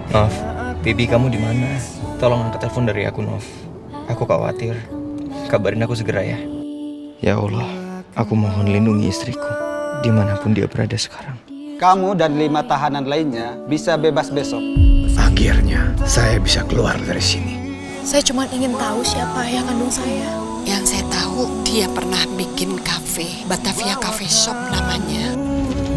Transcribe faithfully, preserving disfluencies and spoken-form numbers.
Nov, baby kamu di mana? Tolong angkat telepon dari aku, Nov. Aku khawatir. Kabarin aku segera ya. Ya Allah, aku mohon lindungi istriku dimanapun dia berada sekarang. Kamu dan lima tahanan lainnya bisa bebas besok. Akhirnya saya bisa keluar dari sini. Saya cuma ingin tahu siapa ayah kandung saya. Yang saya tahu dia pernah bikin kafe, Batavia Cafe Shop namanya.